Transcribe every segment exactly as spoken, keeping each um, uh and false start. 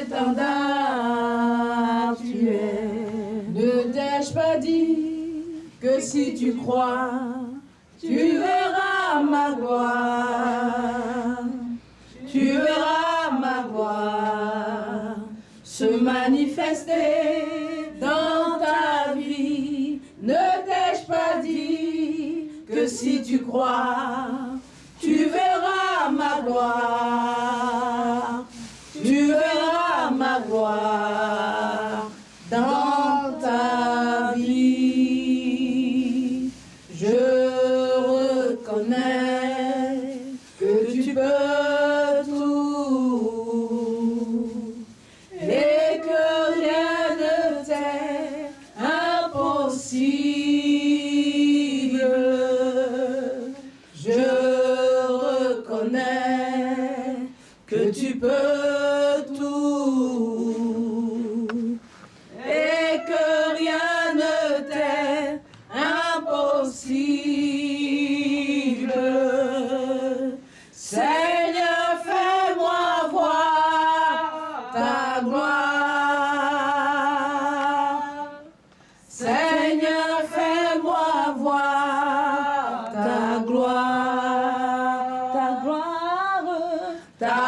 étendard tu es. Ne t'ai-je pas dit que si tu crois, tu verras ma gloire. Tu verras ma gloire se manifester dans ta vie. Ne t'ai-je pas dit que si tu crois, tu verras ma gloire. Tu verras ma gloire dans ta vie. Je reconnais que tu peux tout et que rien ne t'est impossible. Je reconnais que tu peux tout et que rien ne t'est impossible. Seigneur, fais-moi voir ta gloire. Seigneur, fais-moi voir ta gloire. Ta gloire, ta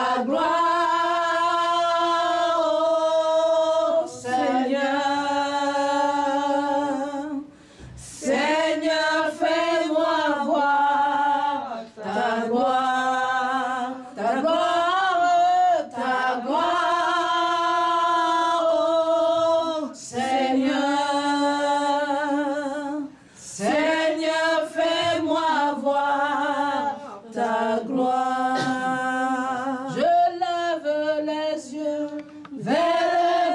gloire, oh Seigneur. Seigneur, fais-moi voir ta gloire, ta gloire, ta gloire, oh Seigneur. Seigneur, fais-moi voir ta gloire. Je lève les yeux vers les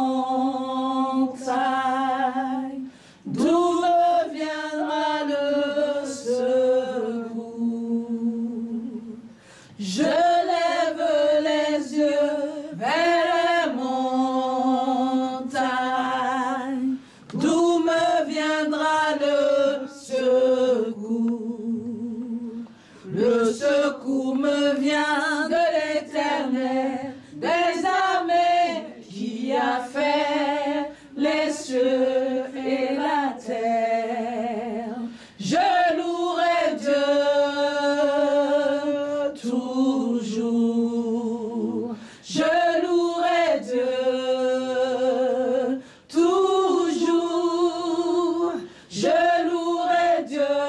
montagnes, d'où me viendra le secours. Je lève les yeux vers les montagnes, d'où me viendra le secours. Le secours me vient de l'Éternel, des armées, qui a fait les cieux et la terre. Je louerai Dieu toujours. Je louerai Dieu toujours. Je louerai Dieu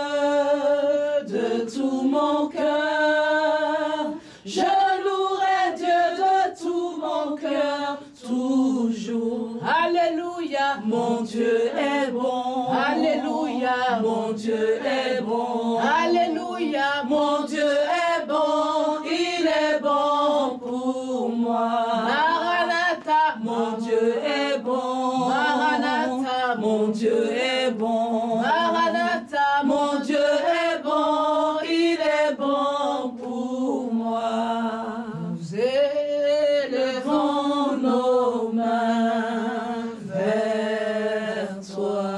de tout mon cœur. Je louerai Dieu de tout mon cœur toujours. Alléluia. Mon Dieu est bon. Alléluia. Mon Dieu est bon. Alléluia. Mon Dieu est bon. Il est bon pour moi. Maranatha. Mon Dieu est bon. Maranatha. Mon Dieu est bon. Maranatha. Mon Dieu est bon. Il est bon pour moi. Nous élevons nos mains vers toi.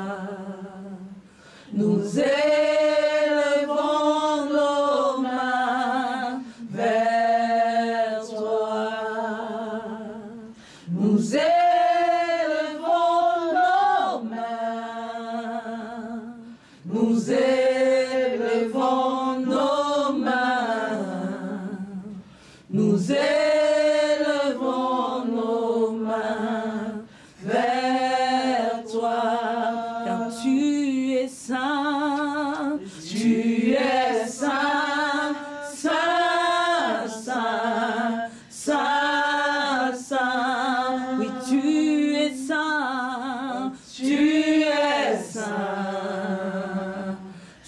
Nous élevons nos mains vers toi. Nous élevons nos mains. Nous élevons nos mains. Nous élevons nos mains vers toi. Car tu es saint, tu es saint, saint, saint, saint, saint. Oui, tu es saint, tu es saint,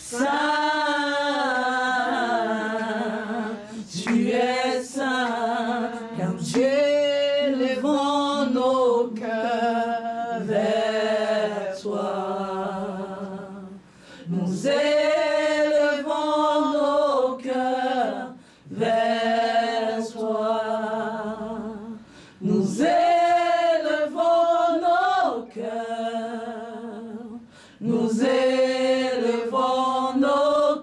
saint, tu es saint. Car tu élevons nos cœurs vers toi. Nous élevons nos cœurs vers toi. Nous élevons nos cœurs. Nous élevons nos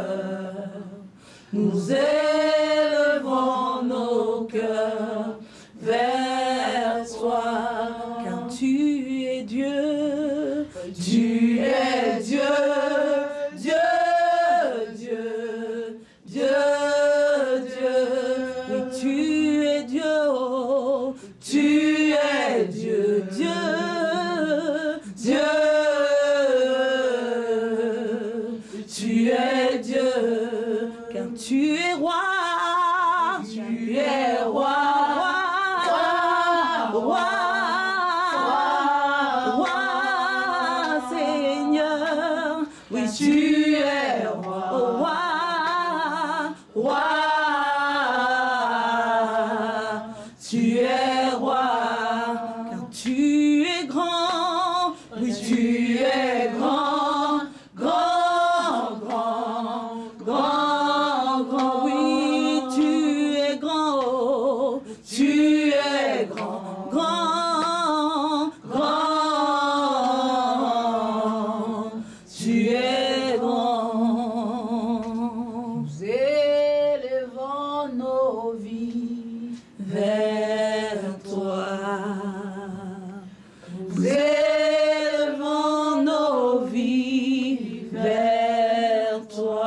cœurs. Nous élevons nos cœurs vers toi. Car tu es Dieu, Tu es Dieu, Dieu, Dieu, Dieu, Dieu. oui tu es Dieu, oh, Tu es Dieu, Dieu, Dieu. Tu es Dieu, car tu es roi, tu es roi, roi, roi, roi, Seigneur, oui tu es roi, roi, roi, tu es roi, car tu es grand, oui tu es grand, grand, grand, grand, grand, oui tu es grand, tu es grand, grand, grand, tu es grand. Nous élevons nos vies vers toi. Nous élevons nos vies vers toi.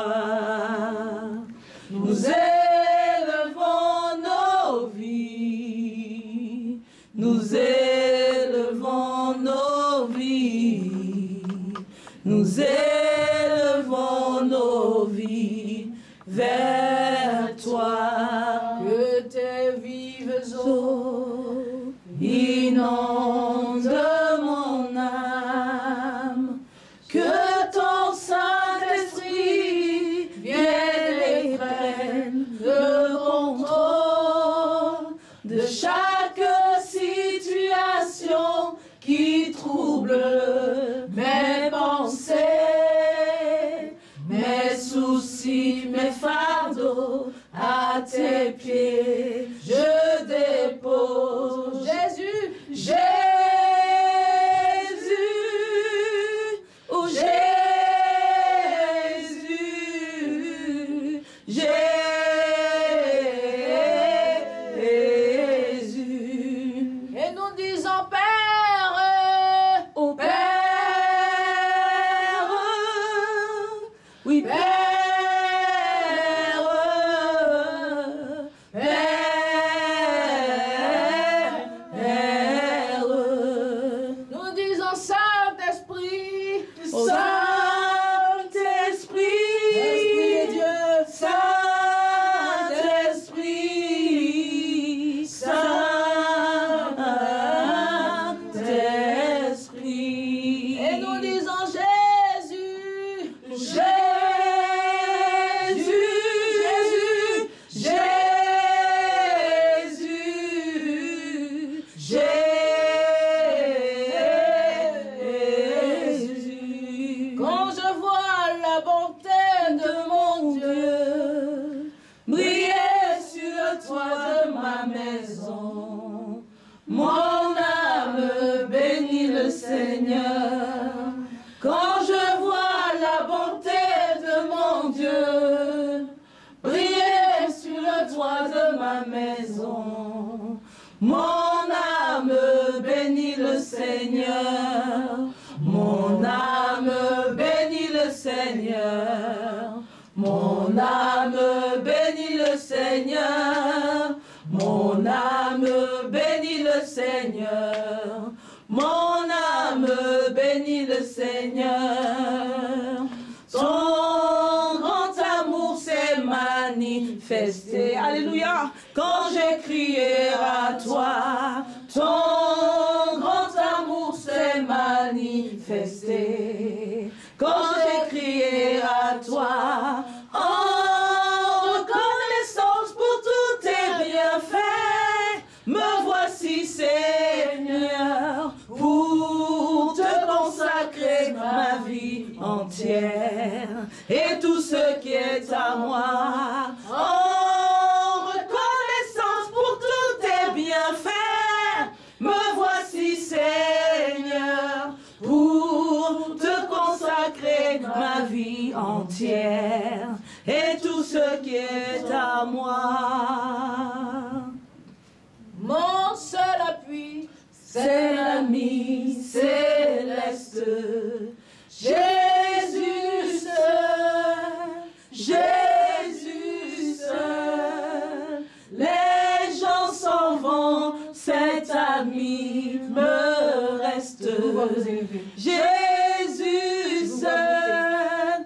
Nous élevons nos vies. Nous élevons nos vies. Nous élevons nos vies vers toi. Que tes vives eaux inonde mon âme, que ton Saint-Esprit vienne et prenne le contrôle de chaque situation qui trouble mes pensées, mes soucis, mes fardeaux à tes pieds. Je dépose Jésus, Jésus, oh Jésus, Jésus. Et nous disons Père, Ô Père, oui Père, Père, Père. Nous disons Saint-Esprit, Ô Saint-Esprit, Esprit de Dieu, Saint-Esprit, Saint-Esprit. Et nous disons Jésus, Jésus, Jésus, Jésus, Jésus. Quand je vois la bonté de mon Dieu briller sur le toit de ma maison, mon âme bénit le Seigneur. Quand je vois la bonté de mon Dieu briller sur le toit de ma maison, mon âme bénit le Seigneur. Mon âme bénit le Seigneur. Mon âme bénit le Seigneur. Mon âme bénit le Seigneur. Mon âme bénit le Seigneur. Ton grand amour s'est manifesté. Alléluia. Quand j'ai crié à toi, ton grand amour s'est manifesté. Quand j'ai crié à toi, en reconnaissance pour tous tes bienfaits, me voici Seigneur, pour te consacrer ma vie entière et tout ce qui est à moi. En reconnaissance pour tous tes bienfaits, me voici Seigneur, pour te consacrer ma vie entière et tout ce qui est à moi. Mon amis me restent. Jésus seul,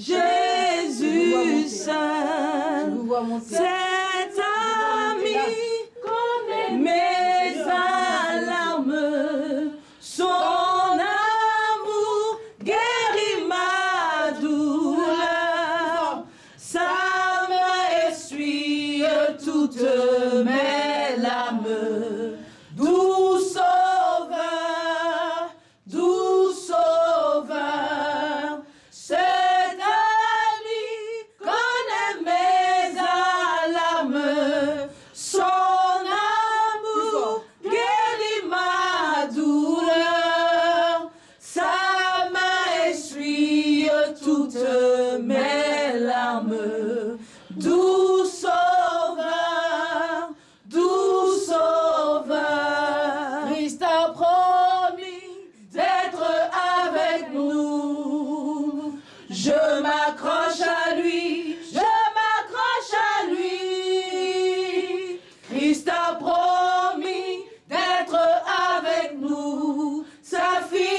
Jésus seul, cet ami connaît mes alarmes, son amour guérit ma douleur, sa main essuie toutes mes larmes. Doux sauveur, doux sauveur, cet ami connaît mes alarmes, son amour guérit ma douleur, sa main essuie toutes mes larmes. Doux sauveur, doux sauveur, Christ a promis d'être avec nous. Je m'accroche à lui, je m'accroche à lui. Christ a promis d'être avec nous. Sa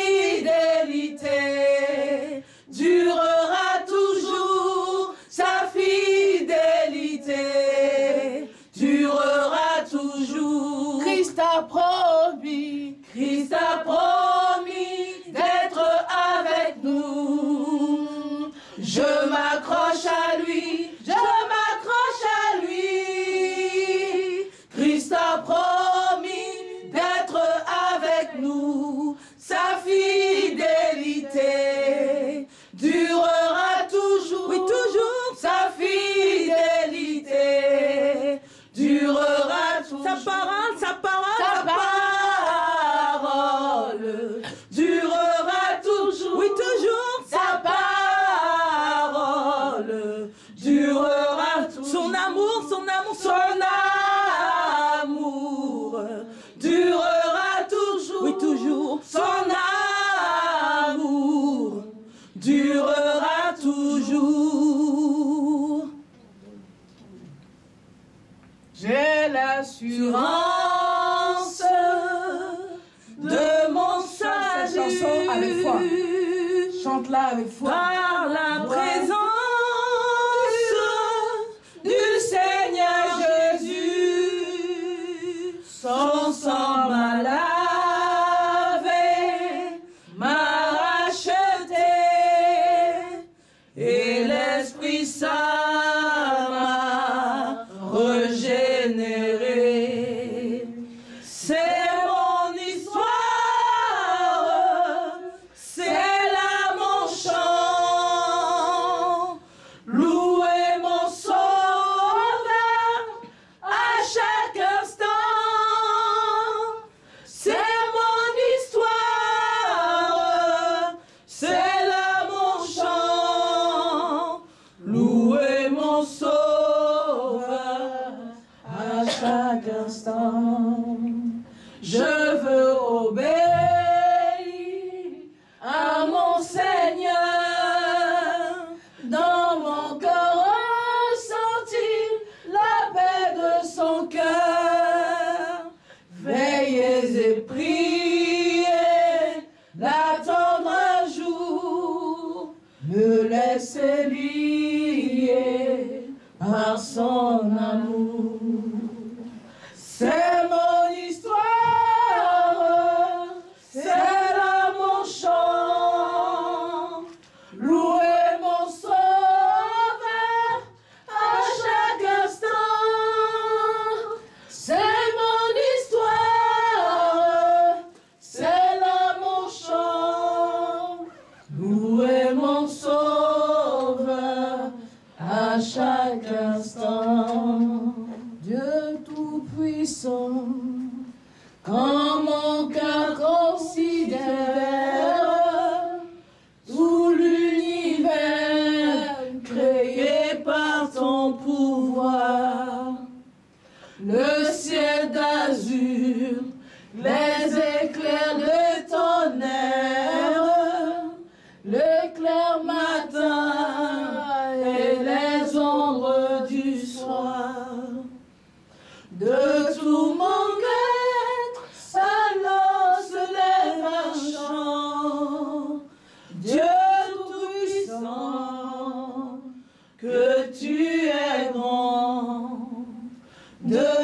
fidélité durera toujours. Sa fidélité durera toujours. Christ a promis, Christ a promis d'être avec nous. Je m'accroche à lui, je m'accroche à lui. Christ a promis d'être avec nous. Sa fidélité durera toujours. Oui, toujours. Sa fidélité durera toujours. Sa parole, sa parole, sa parole durera toujours. Oui, toujours. Sa parole durera toujours. Son amour, son amour, son amour durera toujours. Oui, toujours. Son amour durera toujours. J'ai l'assurance de mon salut. Cette chanson avec foi. Chante-la avec foi. Par la présence du Seigneur Jésus, son sang m'a lavé, m'a racheté, et l'Esprit Saint m'a régénéré. C'est mon histoire, c'est là mon chant. Louez mon sauveur à chaque instant. C'est mon histoire, c'est là mon chant. Louez mon sauveur à chaque instant. Je veux obéir à mon Seigneur, dans mon cœur ressentir la paix de son cœur. Veillez et priez, d'attendre un jour, me laisser lier par son amour. C'est mon histoire, c'est là mon chant. Louez mon sauveur à chaque instant. C'est mon histoire, c'est là mon chant. Louez mon sauveur à chaque instant. Dieu tout-puissant, quand mon cœur considère tout l'univers créé par ton pouvoir, le ciel d'azur, les éclairs de tonnerre, le clair matin et les ombres du soir. De tout mon être, salut. que tu es grand. De